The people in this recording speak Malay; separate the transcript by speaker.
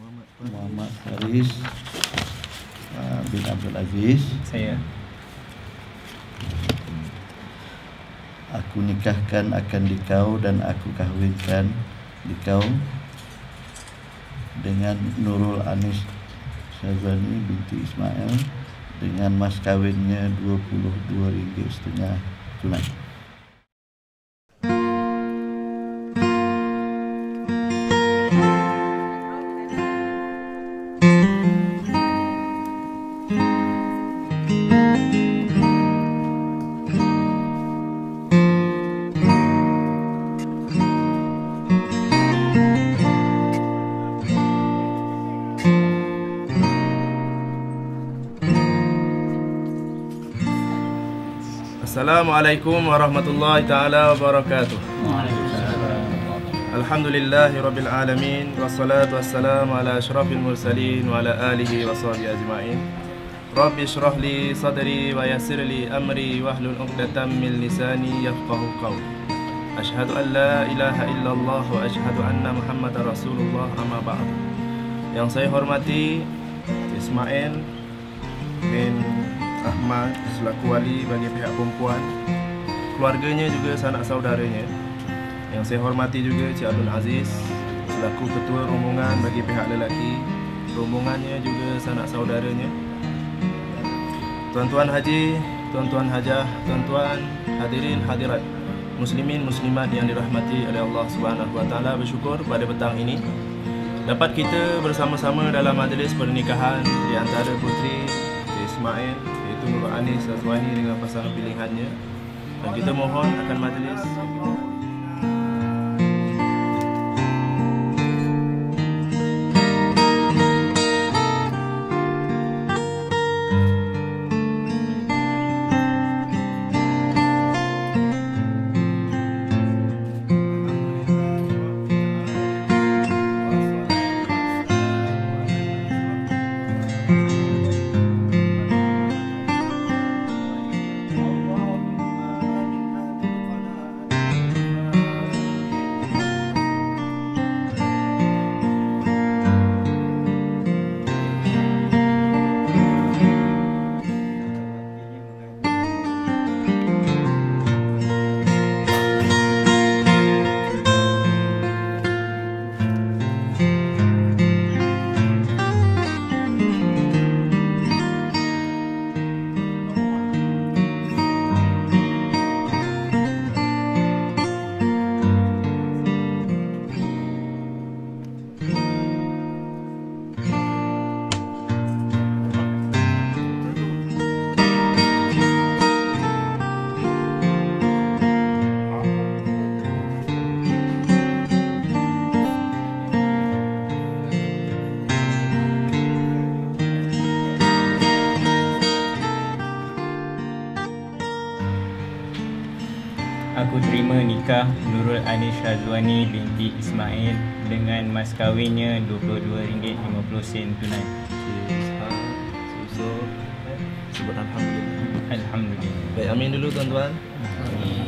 Speaker 1: Muhammad Haris bin Abdul Aziz.
Speaker 2: Saya.
Speaker 1: Aku nikahkan akan dikau dan aku kahwinkan dikau dengan Nurul Anis Syazwani binti Ismail dengan mas kawinnya RM22.5 tunai.
Speaker 3: Assalamualaikum warahmatullahi ta'ala wabarakatuh. Alhamdulillahi rabbil alamin. Wassalatu wassalamu ala ashrafil mursalin wa ala alihi wa sahbihi ajma'in. Rabbi shrah li sadri wa yassir li amri wahlul 'uqdatam min lisani yafqahu qawli. Asyhadu an la ilaha illallah wa asyhadu anna Muhammadar Rasulullah, amma ba'd. Yang saya hormati Ismail bin Ahmad selaku wali bagi pihak perempuan, keluarganya juga sanak saudaranya. Yang saya hormati juga Cik Abdul Aziz selaku ketua rombongan bagi pihak lelaki, rombongannya juga sanak saudaranya. Tuan-tuan haji, tuan-tuan hajah, tuan-tuan hadirin hadirat, muslimin muslimat yang dirahmati oleh Allah Subhanahu wa taala, bersyukur pada petang ini dapat kita bersama-sama dalam majlis pernikahan di antara puteri Ismail iaitu Nurul Anis Syazwani dengan pasangan pilihannya, dan kita mohon akan majlis
Speaker 2: Aku terima nikah Nurul Anis Syazwani binti Ismail dengan mas kawinnya RM22.50 tunai.
Speaker 3: sebut alhamdulillah.
Speaker 2: Alhamdulillah.
Speaker 3: Baik, amin dulu tuan-tuan.